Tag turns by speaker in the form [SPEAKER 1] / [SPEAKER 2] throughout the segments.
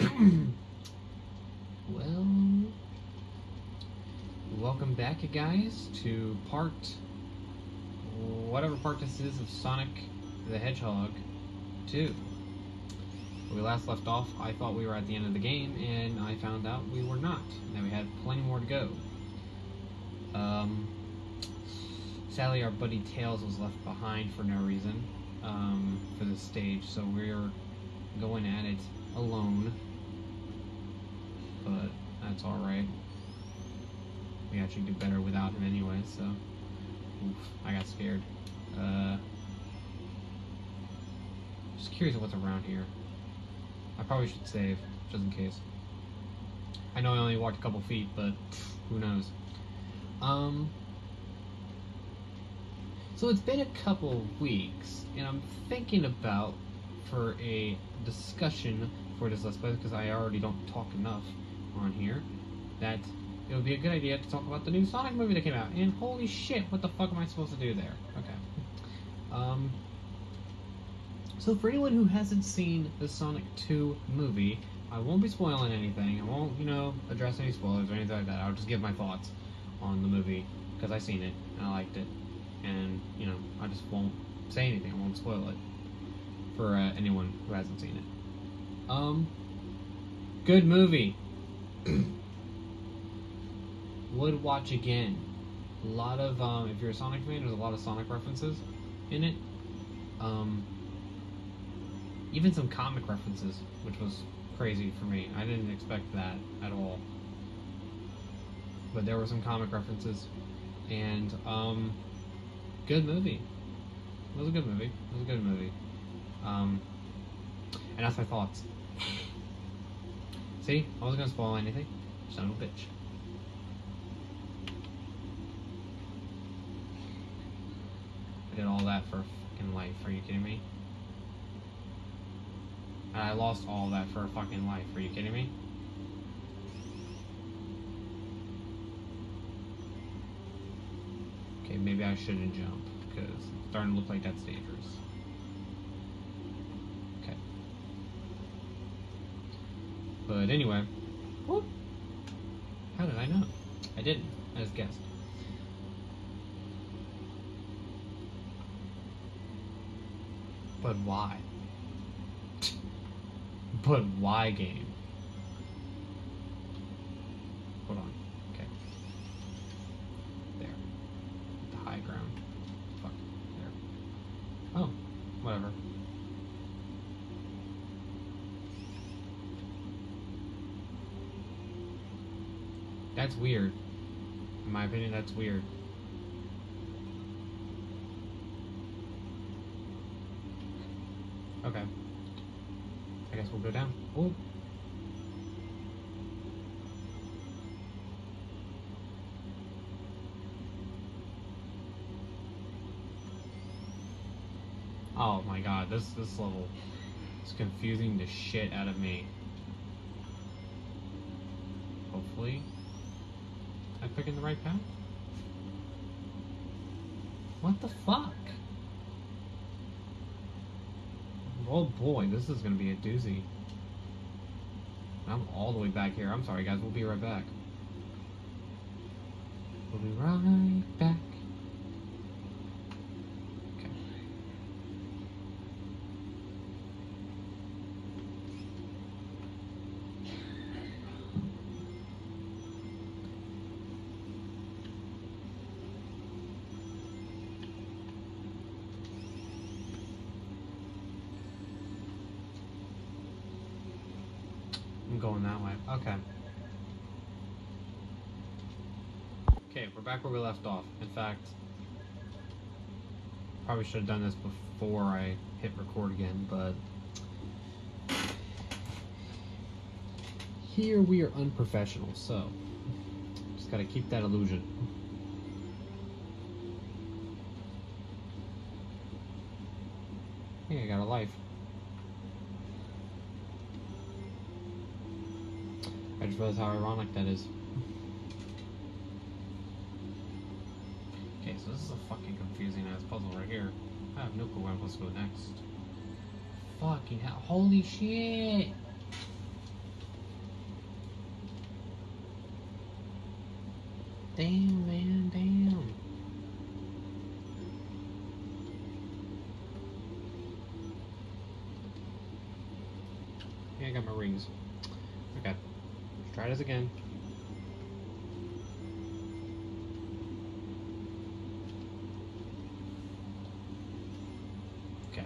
[SPEAKER 1] Well, welcome back, guys, to whatever part this is of Sonic the Hedgehog 2. When we last left off, I thought we were at the end of the game, and I found out we were not, and that we had plenty more to go. Sadly, our buddy Tails was left behind for no reason for this stage, so we're going at it alone. But that's alright. We actually do better without him anyway, so... Oof, I got scared. Just curious what's around here. I probably should save, just in case. I know I only walked a couple feet, but who knows. So it's been a couple weeks, and I'm thinking about, for a discussion for this Let's Play, because I already don't talk enough on here, that it would be a good idea to talk about the new Sonic movie that came out. And holy shit, what the fuck am I supposed to do there? Okay. So for anyone who hasn't seen the Sonic 2 movie, I won't be spoiling anything. I won't, address any spoilers or anything like that. I'll just give my thoughts on the movie, because I've seen it, and I liked it. And, I just won't say anything. I won't spoil it for anyone who hasn't seen it. Good movie. Would watch again. A lot of, if you're a Sonic fan, there's a lot of Sonic references in it. Even some comic references, which was crazy for me. I didn't expect that at all. But there were some comic references. And, good movie. It was a good movie. It was a good movie. And that's my thoughts. See? I wasn't gonna spoil anything. Son of a bitch. I did all that for a fucking life. Are you kidding me? And I lost all that for a fucking life. Are you kidding me? Okay, maybe I shouldn't jump, because it's starting to look like that's dangerous. Okay. But anyway. Whoop. How did I know? I didn't. I just guessed. But why? But why, game? Hold on. Okay. There. The high ground. Fuck. There. Oh. Whatever. That's weird. In my opinion, that's weird. Okay. I guess we'll go down. Oh. Oh my god, this level is confusing the shit out of me. Hopefully I'm picking the right path. What the fuck? Oh boy, this is gonna be a doozy. I'm all the way back here. I'm sorry guys, we'll be right back. We'll be right back. Okay. I'm going that way. Okay. Okay, we're back where we left off. In fact, probably should have done this before I hit record again, but here we are unprofessional, so just gotta keep that illusion. Hey, I got a life. I just realized how ironic that is. Okay, so this is a fucking confusing ass puzzle right here. I have no clue where I'm supposed to go next. Fucking hell. Holy shit! Yeah, I got my rings. Okay. Let's try this again. Okay.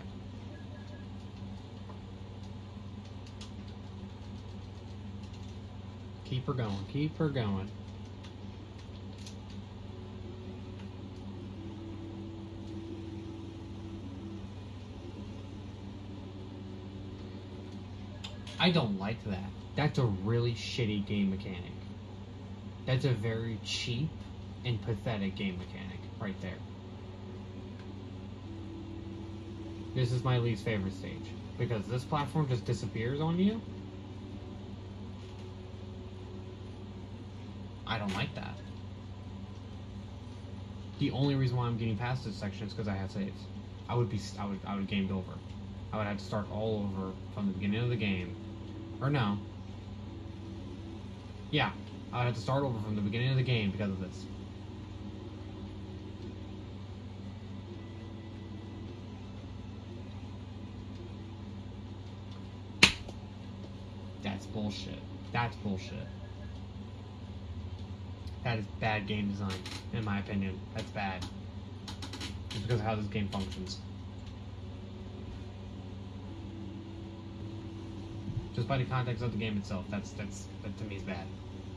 [SPEAKER 1] Keep her going. Keep her going. I don't like that. That's a really shitty game mechanic. That's a very cheap and pathetic game mechanic right there. This is my least favorite stage because this platform just disappears on you. I don't like that. The only reason why I'm getting past this section is because I have saves. I would have gamed over. I would have to start all over from the beginning of the game. Or no. Yeah, I would have to start over from the beginning of the game because of this. That's bullshit. That's bullshit. That is bad game design, in my opinion. That's bad. Just because of how this game functions. Just by the context of the game itself, that to me is bad.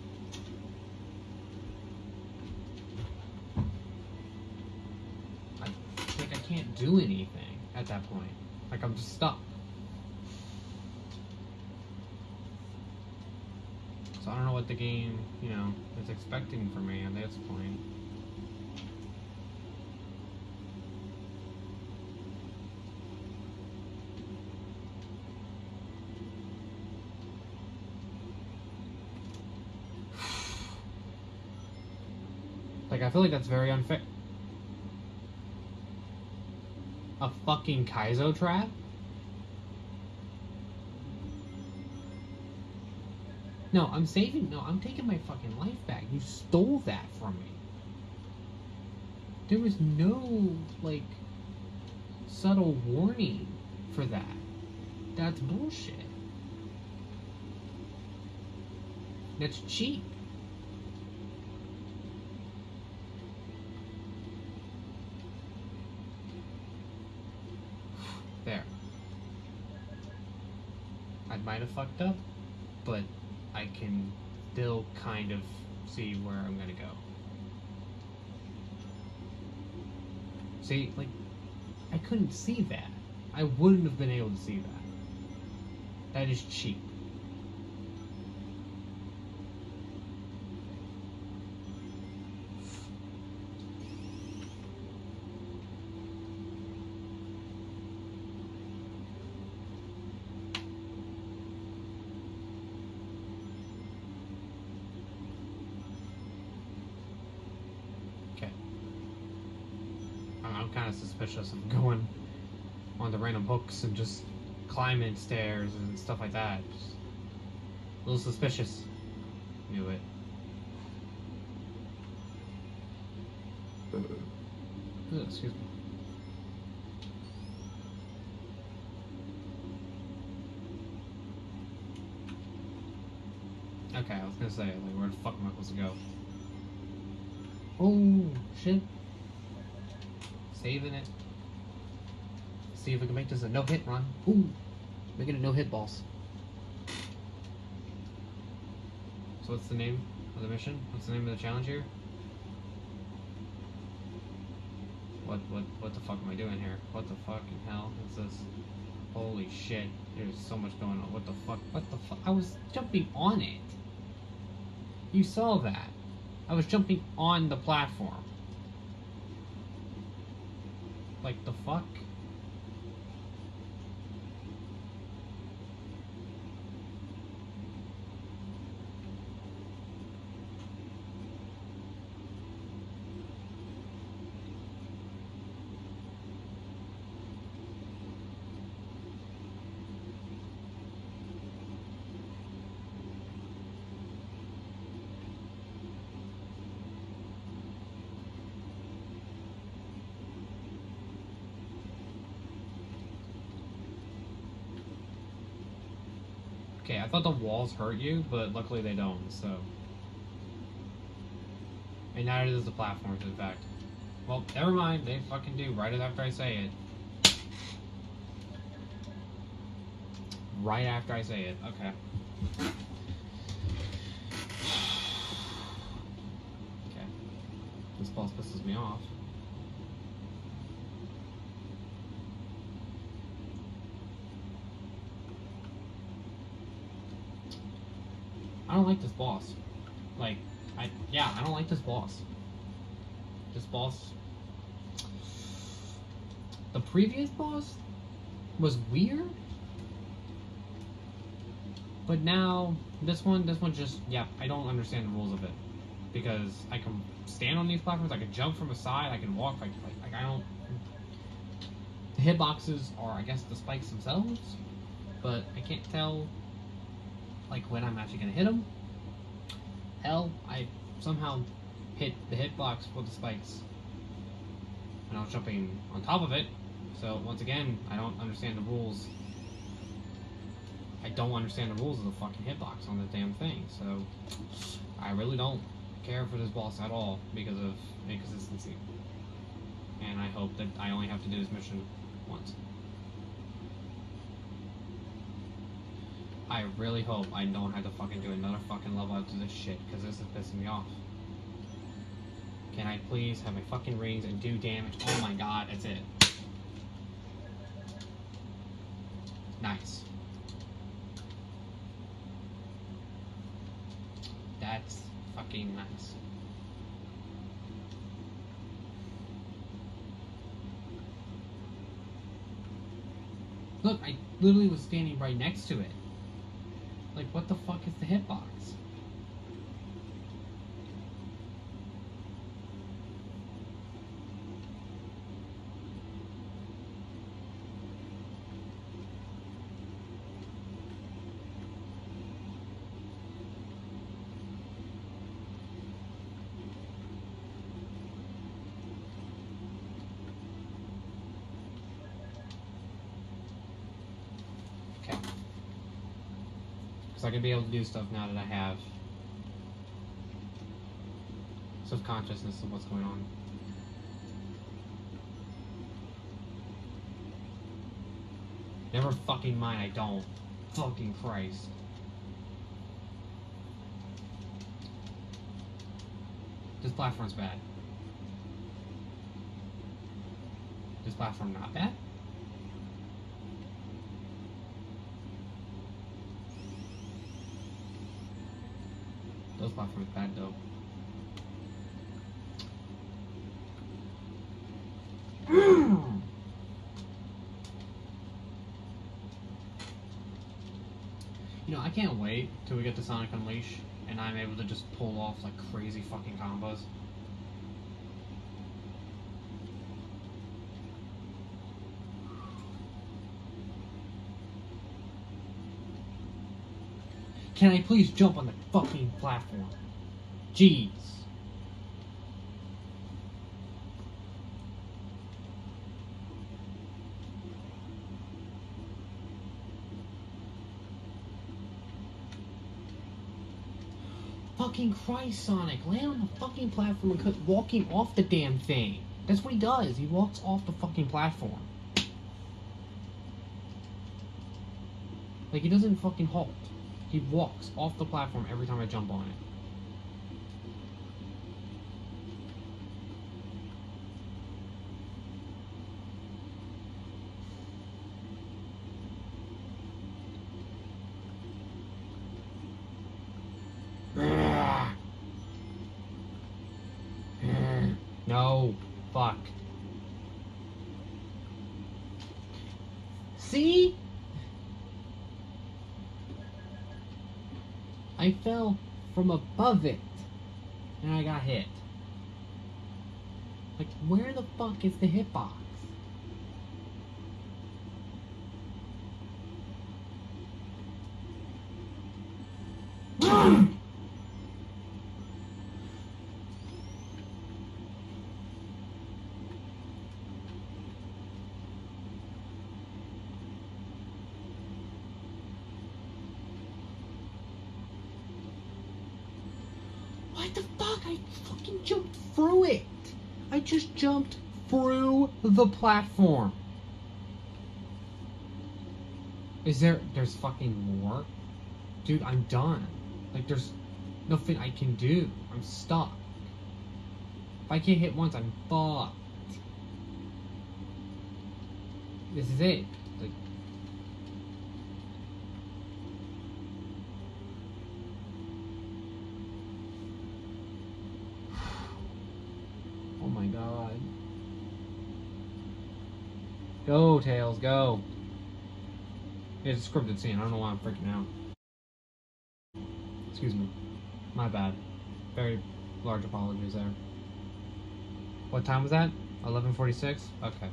[SPEAKER 1] I can't do anything at that point. Like, I'm just stuck. So I don't know what the game, is expecting from me at this point. Like, I feel like that's very unfair. A fucking Kaizo trap? No, I'm taking my fucking life back. You stole that from me. There was no, subtle warning for that. That's bullshit. That's cheap. There. I might have fucked up, but I can still kind of see where I'm gonna go. See, I couldn't see that. I wouldn't have been able to see that. That is cheap. I'm kind of suspicious of going on the random hooks and just climbing stairs and stuff like that. Just a little suspicious. Knew it. Excuse me. Okay, I was gonna say, where the fuck am I supposed to go? Oh, shit. Saving it. See if we can make this a no-hit run. Ooh, make it a no-hit boss. So what's the name of the mission? What's the name of the challenge here? What the fuck am I doing here? What the fucking hell is this? Holy shit, there's so much going on. What the fuck? I was jumping on it. You saw that. I was jumping on the platform. Like, the fuck? Okay, I thought the walls hurt you, but luckily they don't, so. And neither does the platforms, in fact. Well, never mind, they fucking do, right after I say it. Right after I say it, okay. Okay. This boss pisses me off. I don't like this boss. Like, I don't like this boss. This boss... The previous boss was weird. But now, this one just, I don't understand the rules of it. Because I can stand on these platforms, I can jump from a side, I can walk, like I don't... The hitboxes are, I guess, the spikes themselves. But I can't tell, like, when I'm actually gonna hit them. Hell, I somehow hit the hitbox with the spikes. And I was jumping on top of it. So, once again, I don't understand the rules. I don't understand the rules of the fucking hitbox on the damn thing. So, I really don't care for this boss at all because of inconsistency. And I hope that I only have to do this mission once. I really hope I don't have to fucking do another fucking level after this shit, because this is pissing me off. Can I please have my fucking rings and do damage? Oh my god, that's it. Nice. That's fucking nice. Look, I literally was standing right next to it. Like, what the fuck is the hitbox? Okay. Because I can be able to do stuff now that I have self-consciousness of what's going on. Never fucking mind, I don't. Fucking Christ. This platform's bad. This platform not bad? Those platforms bad though. You know, I can't wait till we get to Sonic Unleashed and I'm able to just pull off like crazy fucking combos. Can I please jump on the fucking platform? Jeez. Fucking Christ, Sonic. Land on the fucking platform and quit walking off the damn thing. That's what he does. He walks off the fucking platform. Like, he doesn't fucking halt. He walks off the platform every time I jump on it. No. Fuck. See? I fell from above it. And I got hit. Like, where the fuck is the hitbox? What the fuck? I fucking jumped through it. I just jumped through the platform. There's fucking more? Dude, I'm done. Like, there's nothing I can do. I'm stuck. If I can't hit once, I'm fucked. This is it. Like, oh my god. Go, Tails, go. It's a scripted scene. I don't know why I'm freaking out. Excuse me. My bad. Very large apologies there. What time was that? 11:46? Okay.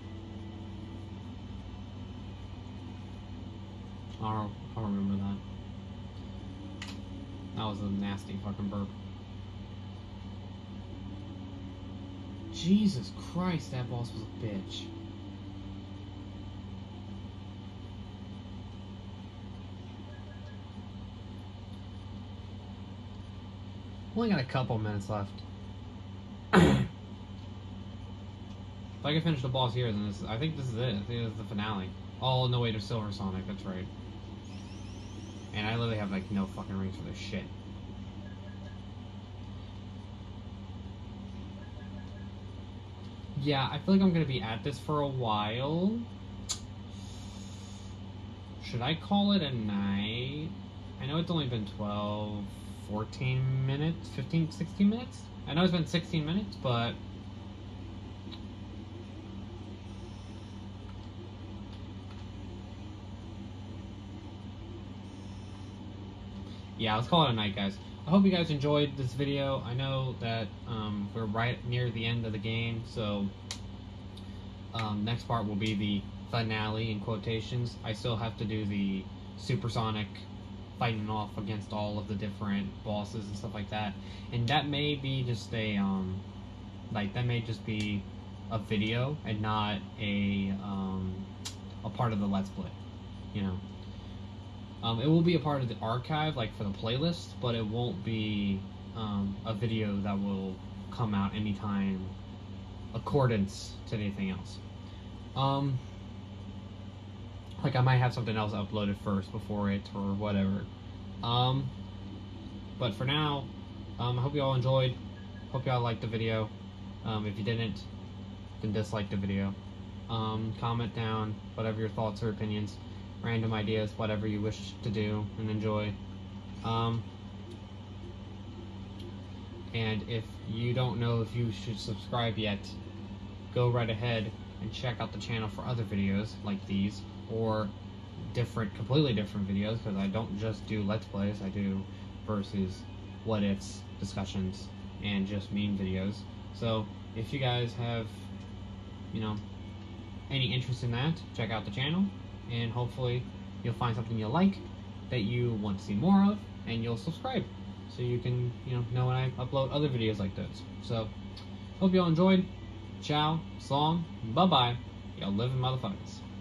[SPEAKER 1] I'll remember that. That was a nasty fucking burp. Jesus Christ, that boss was a bitch. Only got a couple minutes left. If I can finish the boss here, then I think this is it. I think this is the finale. Oh, no, wait, there's Silver Sonic. That's right. And I literally have, like, no fucking rings for this shit. Yeah, I feel like I'm gonna be at this for a while. Should I call it a night? I know it's only been 12... 14 minutes, 15, 16 minutes? I know it's been 16 minutes, but... yeah, let's call it a night, guys. I hope you guys enjoyed this video. I know that we're right near the end of the game, so next part will be the finale, in quotations. I still have to do the Supersonic fighting off against all of the different bosses and stuff like that, and that may be just a that may just be a video and not a part of the Let's Play, you know. It will be a part of the archive, like for the playlist, but it won't be a video that will come out anytime accordance to anything else. Like, I might have something else uploaded first before it, or whatever. But for now, I hope you all enjoyed. Hope y'all liked the video. If you didn't, then dislike the video. Comment down whatever your thoughts or opinions, random ideas, whatever you wish to do and enjoy. And if you don't know if you should subscribe yet, go right ahead and check out the channel for other videos like these, or completely different videos, because I don't just do Let's Plays, I do versus what ifs, discussions, and just meme videos. So if you guys have, you know, any interest in that, check out the channel, and hopefully you'll find something you like that you want to see more of, and you'll subscribe so you can, you know when I upload other videos like this. So hope y'all enjoyed. Ciao, so long, bye bye, y'all living motherfuckers.